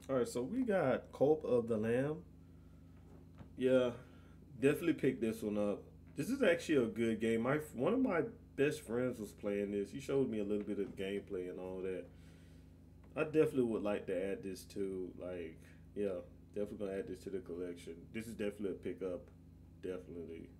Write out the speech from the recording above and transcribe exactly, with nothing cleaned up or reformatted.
All right, so we got Cope of the Lamb. Yeah, definitely pick this one up. This is actually a good game. My one of my best friends was playing this. He showed me a little bit of gameplay and all that. I definitely would like to add this to like yeah, definitely gonna add this to the collection. This is definitely a pickup. Definitely.